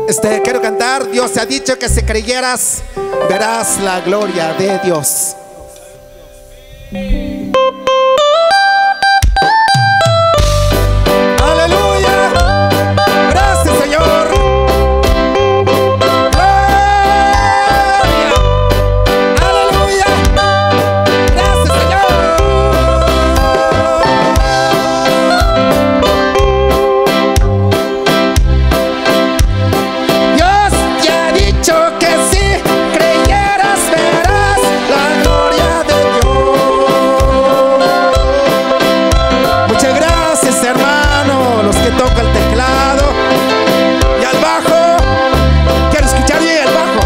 Quiero cantar. Dios te ha dicho que si creyeras verás la gloria de Dios. Aleluya. Gracias, Señor. Gloria. Aleluya. Gracias, Señor. Dios te ha dicho que si creyeras verás la gloria de Dios. Muchas gracias, hermano, los que tocan el teclado y al bajo. Quiero escuchar bien el bajo.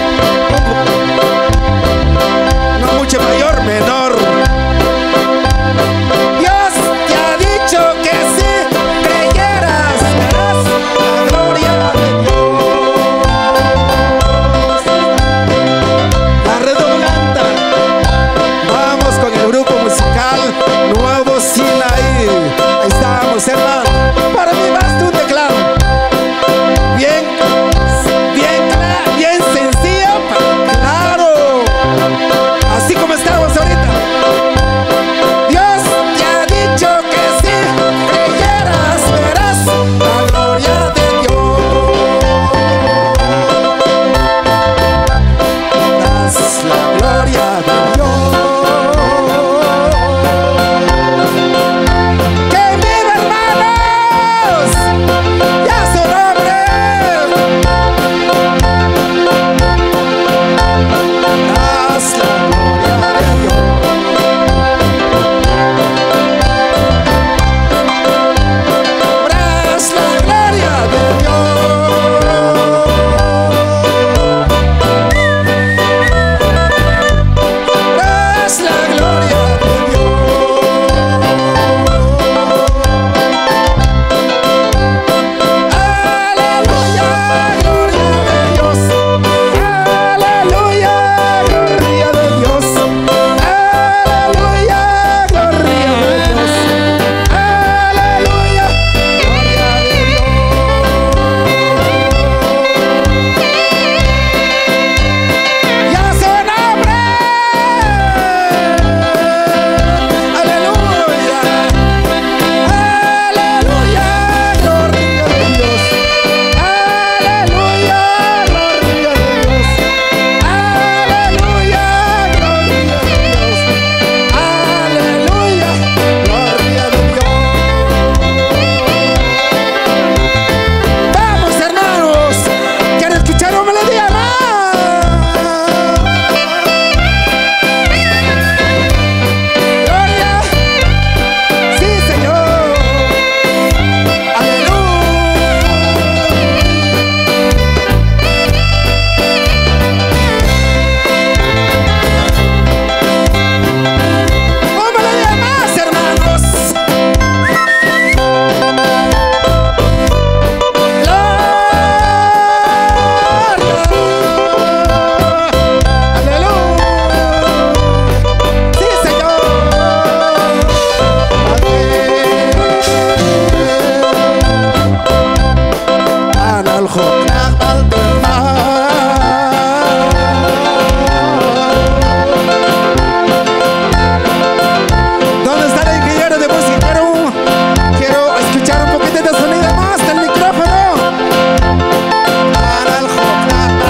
No mucho mayor, menor. Dios te ha dicho que si creyeras verás la gloria de Dios. La redoblanza. Vamos con el grupo musical Nuevo Sinaí. Ahí estamos, hermano. Para mí vas tu teclado. Bien, bien sencillo, claro. Así como estamos ahorita. Dios te ha dicho que si creyeras verás la gloria de Dios. Verás la gloria de Dios. ¡Que viva, hermanos! ¡Ya su nombre! Verás la gloria de Dios. Verás la gloria de Dios. Verás la gloria de Dios. Aleluya, gloria de Dios. Aleluya, gloria de Dios. Aleluya, gloria de Dios. Aleluya, gloria de Dios. Ya su nombre. Aleluya. Aleluya, gloria de Dios. Aleluya, gloria de Dios. Aleluya, gloria de Dios. Aleluya, gloria de Dios. Vamos, hermanos. Quiero escuchar una melodía más. Gloria. Sí, Señor. Aleluya. Una melodía más, hermanos. Aleluya. Sí, Señor. أنا الخلق ¿Dónde está el ingeniero de música? Quiero escuchar un poquito de sonido más del micrófono. أنا الخلق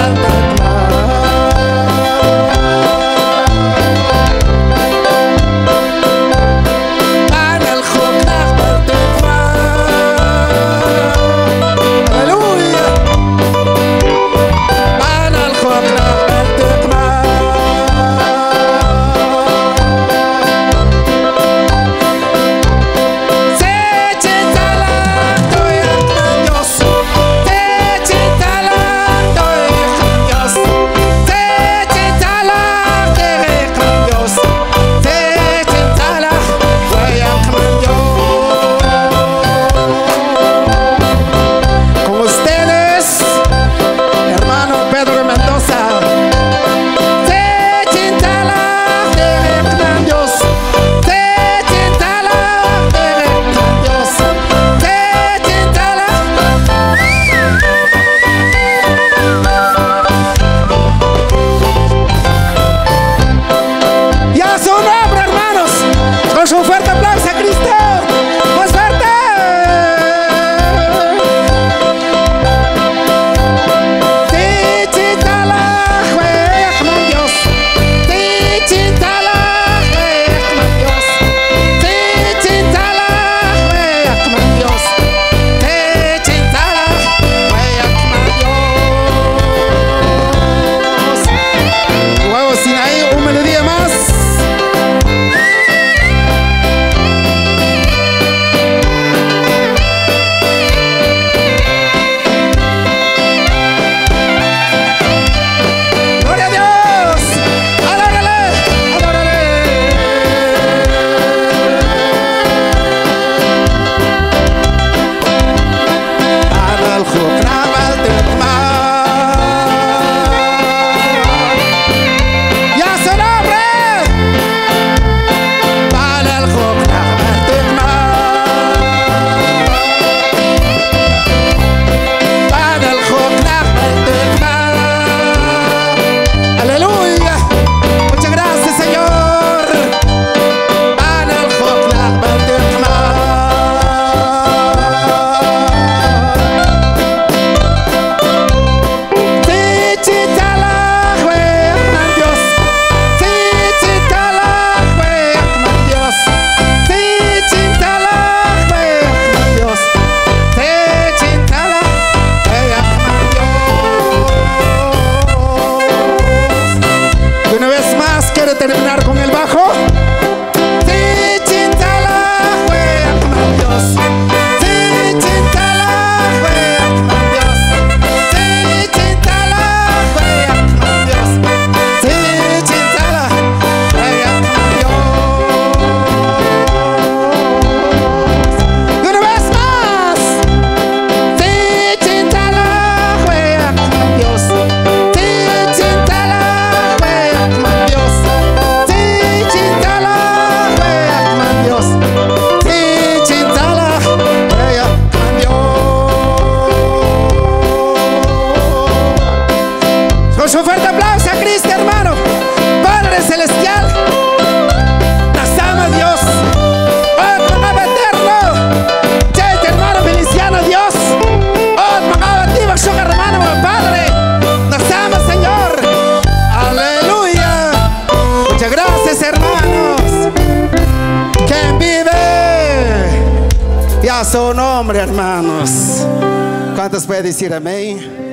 أنا الخلق. Aleluya. Demos un fuerte aplauso a Cristo, hermano. Padre celestial, nos ama Dios. Oh, con ave eterno. Chete, hermano miliciano, Dios. Oh, con ave tiba, sugar, hermano, Padre. Nos ama, Señor. Aleluya. Muchas gracias, hermanos. ¿Quién vive? Y a su nombre, hermanos. ¿Cuántos pueden decir amén?